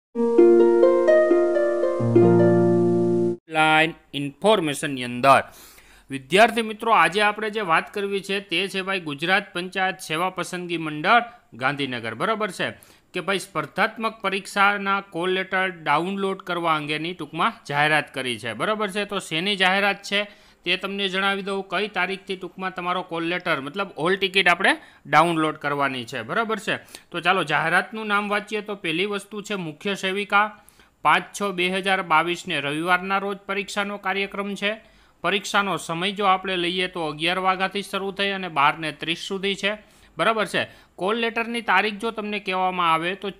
Line ઇન્ફોર્મેશનની અંદર વિદ્યાર્થી મિત્રો આજે આપણે જે વાત કરવી છે તે છે ભાઈ ગુજરાત પંચાયત સેવા પસંદગી મંડળ ગાંધીનગર, બરાબર છે કે ભાઈ સ્પર્ધાત્મક પરીક્ષાના કોલ લેટર ડાઉનલોડ કરવા અંગેની ટૂંકમાં જાહેરાત કરી છે, બરાબર છે। તો શેની જાહેરાત છે તે તમને જણાવી દઉં, કઈ તારીખથી ટૂંકમાં તમારો કોલ લેટર મતલબ હોલ ટિકિટ આપણે ડાઉનલોડ કરવાની છે, બરાબર છે। તો ચાલો જાહેરાતનું નામ વાંચીએ તો પહેલી વસ્તુ છે મુખ્ય સેવિકા 5/6/2022 રવિવારના રોજ પરીક્ષાનો કાર્યક્રમ છે। પરીક્ષાનો સમય જો આપણે લઈએ તો 11 વાગ્યાથી શરૂ થઈ અને 12:30 સુધી છે, બરાબર છે। કોલ લેટરની તારીખ જો તમને કહેવામાં આવે તો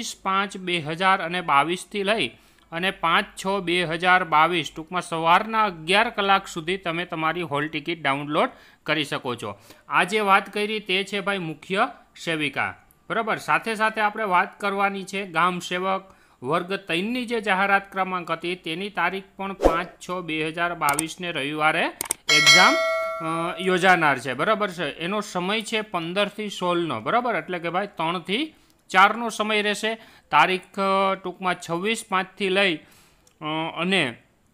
26/5/2022થી લઈ અને 5/6/2022 ટૂંકમાં સવારના 11 કલાક સુધી તમે તમારી હોલ ટિકિટ ડાઉનલોડ કરી શકો છો। આ જે વાત કરી તે છે ભાઈ મુખ્ય સેવિકા, બરાબર। સાથે સાથે આપણે વાત કરવાની છે ગ્રામસેવક વર્ગ 3ની જે જાહેરાત ક્રમાંક હતી તેની તારીખ પણ 5/6/2022 રવિવારે એક્ઝામ યોજાનાર છે, બરાબર છે। એનો સમય છે 15થી 16નો, બરાબર, એટલે કે ભાઈ 3થી 4નો સમય રહેશે। તારીખ ટૂંકમાં 26/5થી લઈ અને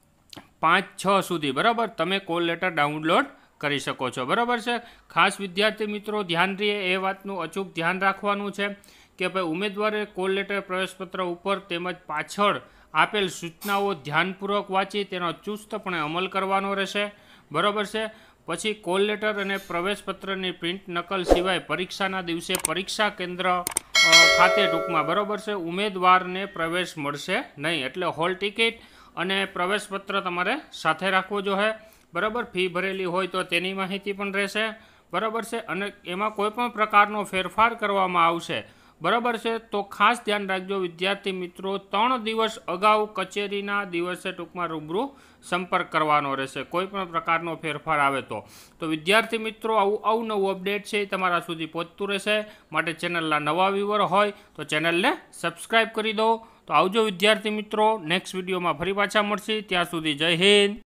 5/6 સુધી, બરાબર, તમે કોલ લેટર ડાઉનલોડ કરી શકો છો, બરાબર છે। ખાસ વિદ્યાર્થી મિત્રો ધ્યાન રહે એ વાતનું અચૂક ધ્યાન રાખવાનું છે કે ભાઈ ઉમેદવારે કોલ લેટર પ્રવેશપત્ર ઉપર તેમજ પાછળ આપેલ સૂચનાઓ ધ્યાનપૂર્વક વાંચી તેનો ચુસ્તપણે અમલ કરવાનો રહેશે, બરાબર છે। પછી કોલ લેટર અને પ્રવેશપત્રની પ્રિન્ટ નકલ સિવાય પરીક્ષાના દિવસે પરીક્ષા કેન્દ્ર ખાતે ટૂંકમાં, બરાબર છે, ઉમેદવારને પ્રવેશ મળશે નહીં, એટલે હોલ ટિકિટ અને પ્રવેશપત્ર તમારે સાથે રાખવો જોઈએ, બરાબર। ફી ભરેલી હોય તો તેની માહિતી પણ રહેશે, બરાબર છે, અને એમાં કોઈ પણ પ્રકારનો ફેરફાર કરવામાં આવશે, બરાબર છે, તો ખાસ ધ્યાન રાખજો વિદ્યાર્થી મિત્રો, 3 દિવસ અગાઉ કચેરીના દિવસે ટૂંકમાં રૂબરૂ સંપર્ક કરવાનો રહેશે કોઈ પણ પ્રકારનો ફેરફાર આવે તો વિદ્યાર્થી મિત્રો આવું અવનવું અપડેટ છે એ તમારા સુધી પહોંચતું રહેશે, માટે ચેનલના નવા વ્યુઅર હોય તો ચેનલને સબસ્ક્રાઈબ કરી દો। તો આવજો વિદ્યાર્થી મિત્રો, નેક્સ્ટ વિડીયોમાં ફરી પાછા મળશે, ત્યાં સુધી જય હિન્દ।